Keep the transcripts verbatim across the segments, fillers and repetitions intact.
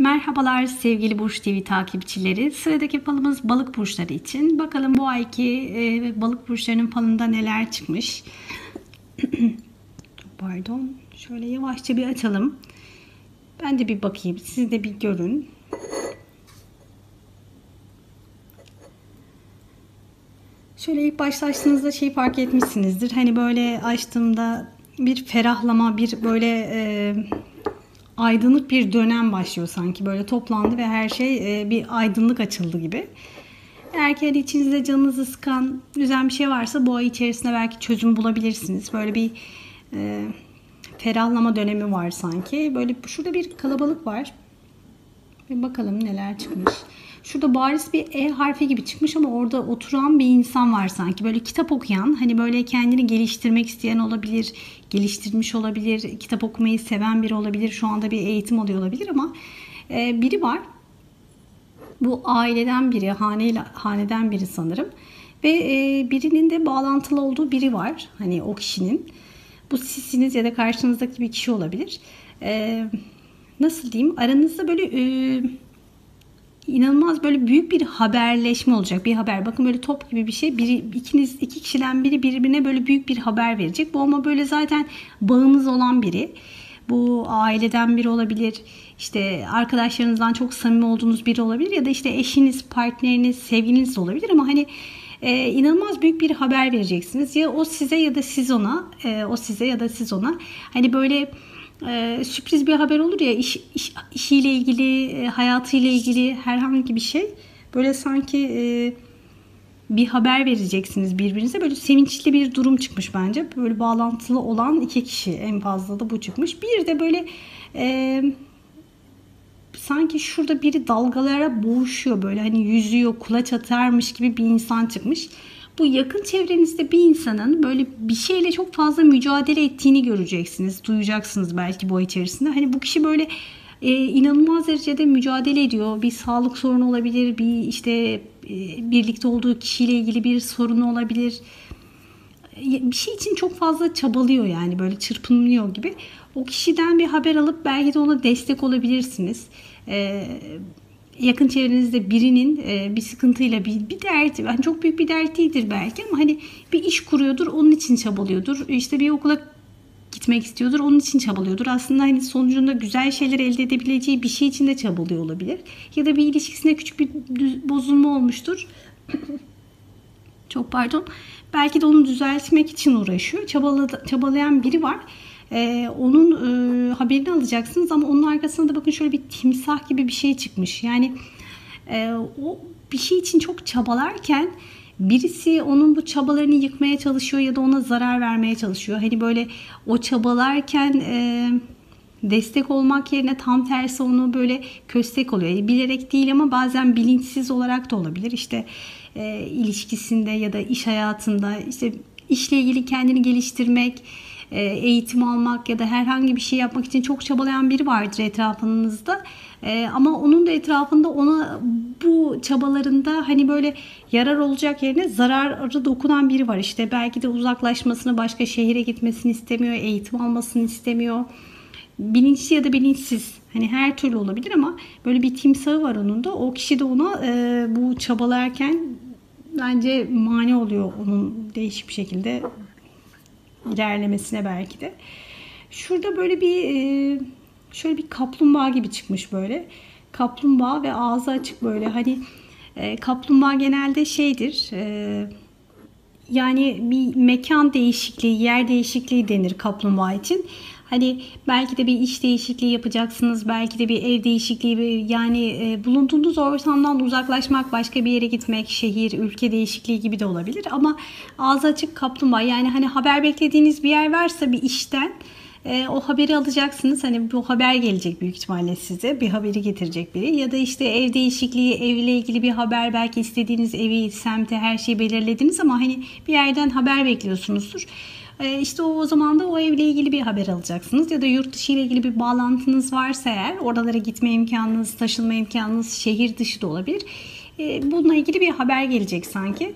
Merhabalar sevgili Burç T V takipçileri. Sıradaki falımız balık burçları için. Bakalım bu ayki e, balık burçlarının falında neler çıkmış. Pardon. Şöyle yavaşça bir açalım. Ben de bir bakayım. Siz de bir görün. Şöyle ilk başta açtığınızda şey fark etmişsinizdir. Hani böyle açtığımda bir ferahlama, bir böyle e, aydınlık bir dönem başlıyor sanki. Böyle toplandı ve her şey e, bir aydınlık açıldı gibi. Eğer ki hani içinizde canınızı sıkan, üzen bir şey varsa bu ay içerisinde belki çözüm bulabilirsiniz. Böyle bir e, ferahlama dönemi var sanki. Böyle şurada bir kalabalık var. Bir bakalım neler çıkmış. Şurada bariz bir E harfi gibi çıkmış ama orada oturan bir insan var sanki. Böyle kitap okuyan, hani böyle kendini geliştirmek isteyen olabilir, geliştirmiş olabilir, kitap okumayı seven biri olabilir, şu anda bir eğitim alıyor olabilir ama e, biri var. Bu aileden biri, haneyle, haneden biri sanırım. Ve e, birinin de bağlantılı olduğu biri var. Hani o kişinin. Bu sizsiniz ya da karşınızdaki bir kişi olabilir. E, nasıl diyeyim? Aranızda böyle... E, İnanılmaz böyle büyük bir haberleşme olacak. Bir haber. Bakın böyle top gibi bir şey. Biri, ikiniz, iki kişiden biri birbirine böyle büyük bir haber verecek. Bu ama böyle zaten bağınız olan biri. Bu aileden biri olabilir. İşte arkadaşlarınızdan çok samimi olduğunuz biri olabilir. Ya da işte eşiniz, partneriniz, sevgiliniz de olabilir. Ama hani e, inanılmaz büyük bir haber vereceksiniz. Ya o size ya da siz ona. E, o size ya da siz ona. Hani böyle... Ee, sürpriz bir haber olur ya, iş, iş, işiyle ilgili, e, hayatıyla ilgili herhangi bir şey. Böyle sanki e, bir haber vereceksiniz birbirinize. Böyle sevinçli bir durum çıkmış bence. Böyle bağlantılı olan iki kişi, en fazla da bu çıkmış. Bir de böyle e, sanki şurada biri dalgalara boğuşuyor, böyle hani yüzüyor, kulaç atarmış gibi bir insan çıkmış. Bu yakın çevrenizde bir insanın böyle bir şeyle çok fazla mücadele ettiğini göreceksiniz, duyacaksınız belki bu ay içerisinde. Hani bu kişi böyle e, inanılmaz derecede mücadele ediyor. Bir sağlık sorunu olabilir, bir işte e, birlikte olduğu kişiyle ilgili bir sorunu olabilir. Bir şey için çok fazla çabalıyor, yani böyle çırpınıyor gibi. O kişiden bir haber alıp belki de ona destek olabilirsiniz. Ee, yakın çevrenizde birinin e, bir sıkıntıyla bir, bir derdi, yani çok büyük bir dert değildir belki ama hani bir iş kuruyordur, onun için çabalıyordur. İşte bir okula gitmek istiyordur, onun için çabalıyordur. Aslında hani sonucunda güzel şeyler elde edebileceği bir şey için de çabalıyor olabilir. Ya da bir ilişkisinde küçük bir bozulma olmuştur. Çok pardon. Belki de onu düzeltmek için uğraşıyor. Çabaladı, çabalayan biri var. Ee, onun e, haberini alacaksınız ama onun arkasında da bakın şöyle bir timsah gibi bir şey çıkmış. Yani e, o bir şey için çok çabalarken birisi onun bu çabalarını yıkmaya çalışıyor ya da ona zarar vermeye çalışıyor. Hani böyle o çabalarken e, destek olmak yerine tam tersi onu böyle köstek oluyor. Yani bilerek değil ama bazen bilinçsiz olarak da olabilir. İşte e, ilişkisinde ya da iş hayatında işte işle ilgili kendini geliştirmek, e, eğitim almak ya da herhangi bir şey yapmak için çok çabalayan biri vardır etrafınızda. E, ama onun da etrafında ona bu çabalarında hani böyle yarar olacak yerine zararı dokunan biri var. İşte belki de uzaklaşmasını, başka şehire gitmesini istemiyor, eğitim almasını istemiyor. Bilinçli ya da bilinçsiz, hani her türlü olabilir ama böyle bir timsahı var onun da. O kişi de ona e, bu çabalarken bence mani oluyor, onun değişik bir şekilde ilerlemesine belki de. Şurada böyle bir e, şöyle bir kaplumbağa gibi çıkmış böyle. Kaplumbağa ve ağzı açık böyle. Hani e, kaplumbağa genelde şeydir. E, yani bir mekan değişikliği, yer değişikliği denir kaplumbağa için. Hani belki de bir iş değişikliği yapacaksınız, belki de bir ev değişikliği, yani e, bulunduğunuz ortamdan uzaklaşmak, başka bir yere gitmek, şehir, ülke değişikliği gibi de olabilir. Ama ağzı açık kaplumbağa, yani hani haber beklediğiniz bir yer varsa bir işten e, o haberi alacaksınız. Hani bu haber gelecek büyük ihtimalle size, bir haberi getirecek biri. Ya da işte ev değişikliği, evle ilgili bir haber, belki istediğiniz evi, semti, her şeyi belirlediniz ama hani bir yerden haber bekliyorsunuzdur. İşte o, o zaman da o evle ilgili bir haber alacaksınız. Ya da yurt dışı ile ilgili bir bağlantınız varsa eğer, oralara gitme imkanınız, taşınma imkanınız, şehir dışı da olabilir. Bununla ilgili bir haber gelecek sanki.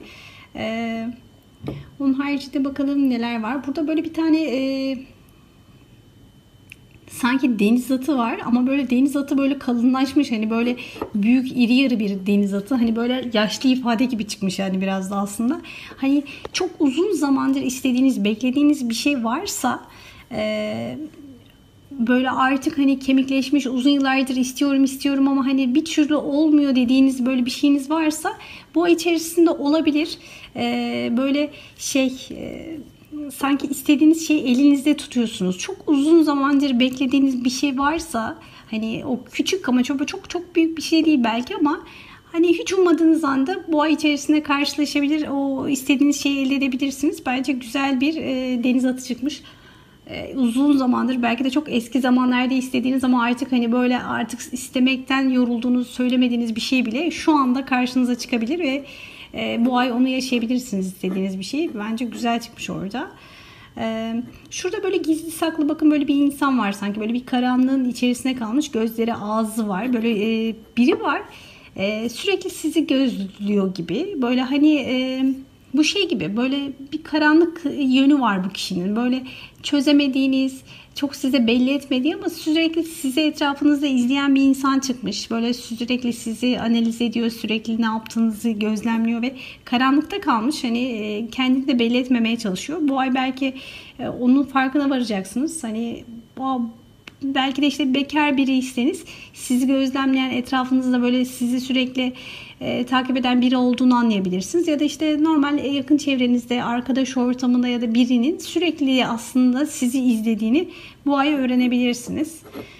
Onun haricinde bakalım neler var. Burada böyle bir tane sanki deniz atı var ama böyle deniz atı böyle kalınlaşmış, hani böyle büyük iri yarı bir deniz atı, hani böyle yaşlı ifade gibi çıkmış yani biraz da aslında. Hani çok uzun zamandır istediğiniz, beklediğiniz bir şey varsa, e, böyle artık hani kemikleşmiş, uzun yıllardır istiyorum istiyorum ama hani bir türlü olmuyor dediğiniz böyle bir şeyiniz varsa bu ay içerisinde olabilir. Ee, böyle şey e, sanki istediğiniz şeyi elinizde tutuyorsunuz. Çok uzun zamandır beklediğiniz bir şey varsa, hani o küçük ama çok çok çok büyük bir şey değil belki ama hani hiç ummadığınız anda bu ay içerisinde karşılaşabilir, o istediğiniz şeyi elde edebilirsiniz. Bence güzel bir e, deniz atı çıkmış. Uzun zamandır, belki de çok eski zamanlarda istediğiniz ama artık hani böyle artık istemekten yorulduğunuz, söylemediğiniz bir şey bile şu anda karşınıza çıkabilir ve e, bu ay onu yaşayabilirsiniz, istediğiniz bir şey. Bence güzel çıkmış orada. E, şurada böyle gizli saklı, bakın böyle bir insan var, sanki böyle bir karanlığın içerisine kalmış, gözleri ağzı var, böyle e, biri var e, sürekli sizi gözlüyor gibi, böyle hani e, bu şey gibi, böyle bir karanlık yönü var bu kişinin. Böyle çözemediğiniz, çok size belli etmediği ama sürekli sizi etrafınızda izleyen bir insan çıkmış. Böyle sürekli sizi analiz ediyor, sürekli ne yaptığınızı gözlemliyor ve karanlıkta kalmış. Hani kendini de belli etmemeye çalışıyor. Bu ay belki onun farkına varacaksınız. Hani bu belki de işte bekar biriyseniz sizi gözlemleyen, etrafınızda böyle sizi sürekli e, takip eden biri olduğunu anlayabilirsiniz. Ya da işte normal yakın çevrenizde, arkadaş ortamında ya da birinin sürekli aslında sizi izlediğini bu ay öğrenebilirsiniz.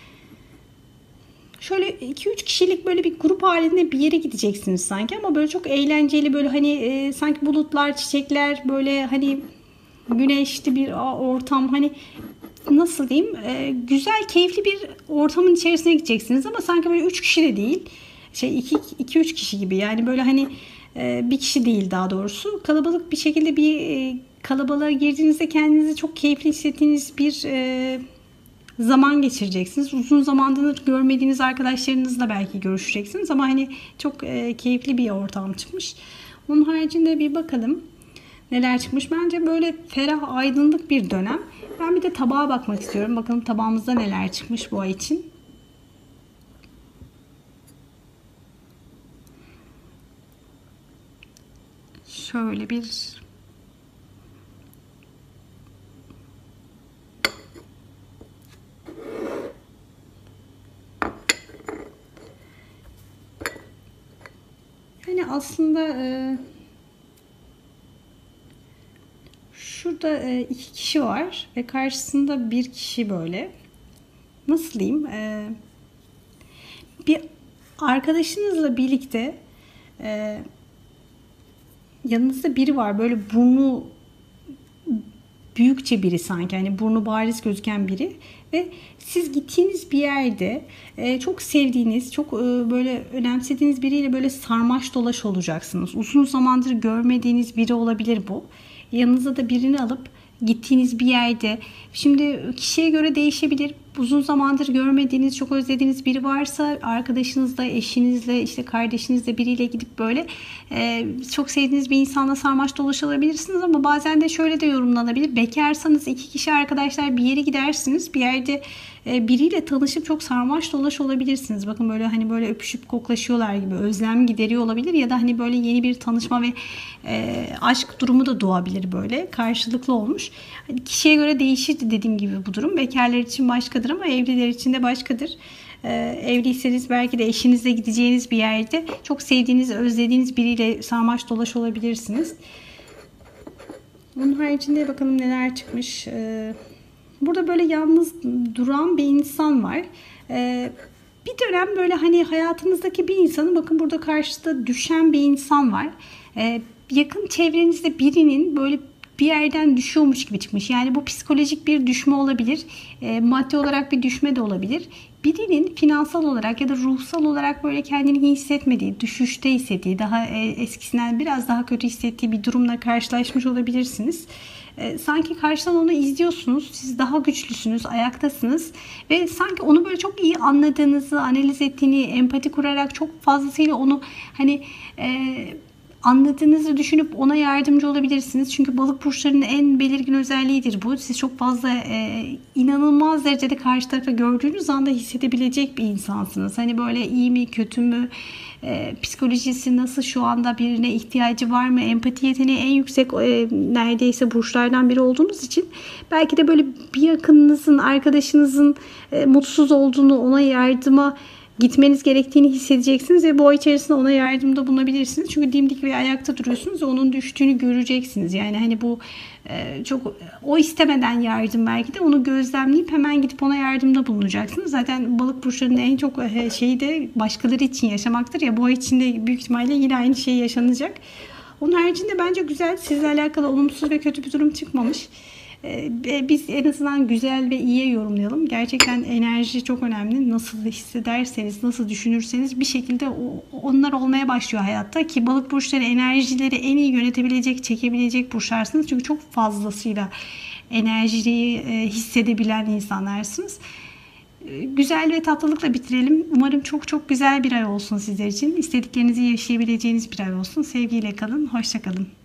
Şöyle iki üç kişilik böyle bir grup halinde bir yere gideceksiniz sanki ama böyle çok eğlenceli, böyle hani e, sanki bulutlar, çiçekler, böyle hani güneşli bir ortam, hani nasıl diyeyim, e, güzel, keyifli bir ortamın içerisine gideceksiniz ama sanki böyle üç kişi de değil, şey iki iki üç kişi gibi, yani böyle hani e, bir kişi değil, daha doğrusu kalabalık bir şekilde bir e, kalabalığa girdiğinizde kendinizi çok keyifli hissettiğiniz bir e, zaman geçireceksiniz. Uzun zamandır görmediğiniz arkadaşlarınızla belki görüşeceksiniz ama hani çok e, keyifli bir ortam çıkmış. Onun haricinde bir bakalım neler çıkmış. Bence böyle ferah, aydınlık bir dönem. Ben bir de tabağa bakmak istiyorum. Bakalım tabağımızda neler çıkmış bu ay için. Şöyle bir yani aslında e, şurada e, iki kişi var ve karşısında bir kişi, böyle nasıl diyeyim, e, bir arkadaşınızla birlikte e, yanınızda biri var, böyle burnu büyükçe biri, sanki hani burnu bariz gözüken biri ve siz gittiğiniz bir yerde e, çok sevdiğiniz, çok e, böyle önemsediğiniz biriyle böyle sarmaş dolaş olacaksınız. Uzun zamandır görmediğiniz biri olabilir bu. Yanınıza da birini alıp gittiğiniz bir yerde, şimdi kişiye göre değişebilir. Uzun zamandır görmediğiniz, çok özlediğiniz biri varsa arkadaşınızla, eşinizle, işte kardeşinizle, biriyle gidip böyle e, çok sevdiğiniz bir insanla sarmaş dolaş olabilirsiniz ama bazen de şöyle de yorumlanabilir. Bekarsanız iki kişi arkadaşlar bir yere gidersiniz. Bir yerde e, biriyle tanışıp çok sarmaş dolaş olabilirsiniz. Bakın böyle hani böyle öpüşüp koklaşıyorlar gibi, özlem gideriyor olabilir ya da hani böyle yeni bir tanışma ve e, aşk durumu da doğabilir, böyle karşılıklı olmuş. Hani kişiye göre değişir dediğim gibi bu durum. Bekarlar için başkadır ama evliler için de başkadır. Ee, evliyseniz belki de eşinizle gideceğiniz bir yerde çok sevdiğiniz, özlediğiniz biriyle sarmaş dolaş olabilirsiniz. Onun haricinde bakalım neler çıkmış. Ee, burada böyle yalnız duran bir insan var. Ee, bir dönem böyle hani hayatınızdaki bir insanın, bakın burada karşıda düşen bir insan var. Ee, yakın çevrenizde birinin böyle bir yerden düşüyormuş gibi çıkmış. Yani bu psikolojik bir düşme olabilir. E, maddi olarak bir düşme de olabilir. Birinin finansal olarak ya da ruhsal olarak böyle kendini iyi hissetmediği, düşüşte hissettiği, daha e, eskisinden biraz daha kötü hissettiği bir durumla karşılaşmış olabilirsiniz. E, sanki karşıdan onu izliyorsunuz. Siz daha güçlüsünüz, ayaktasınız ve sanki onu böyle çok iyi anladığınızı, analiz ettiğini, empati kurarak çok fazlasıyla onu hani e, anladığınızı düşünüp ona yardımcı olabilirsiniz. Çünkü balık burçlarının en belirgin özelliğidir bu. Siz çok fazla e, inanılmaz derecede karşı tarafa gördüğünüz anda hissedebilecek bir insansınız. Hani böyle iyi mi kötü mü, e, psikolojisi nasıl, şu anda birine ihtiyacı var mı, empati yeteneği en yüksek e, neredeyse burçlardan biri olduğunuz için belki de böyle bir yakınınızın, arkadaşınızın e, mutsuz olduğunu, ona yardıma gitmeniz gerektiğini hissedeceksiniz ve bu ay içerisinde ona yardımda bulunabilirsiniz. Çünkü dimdik ve ayakta duruyorsunuz ve onun düştüğünü göreceksiniz. Yani hani bu e, çok o istemeden yardım, belki de onu gözlemleyip hemen gidip ona yardımda bulunacaksınız. Zaten balık burçlarının en çok e, şeyi de başkaları için yaşamaktır ya, bu ay içinde büyük ihtimalle yine aynı şey yaşanacak. Onun haricinde bence güzel, sizle alakalı olumsuz ve kötü bir durum çıkmamış. Biz en azından güzel ve iyiye yorumlayalım. Gerçekten enerji çok önemli. Nasıl hissederseniz, nasıl düşünürseniz bir şekilde onlar olmaya başlıyor hayatta. Ki balık burçları enerjileri en iyi yönetebilecek, çekebilecek burçlarsınız. Çünkü çok fazlasıyla enerjiyi hissedebilen insanlarsınız. Güzel ve tatlılıkla bitirelim. Umarım çok çok güzel bir ay olsun sizler için. İstediklerinizi yaşayabileceğiniz bir ay olsun. Sevgiyle kalın, hoşça kalın.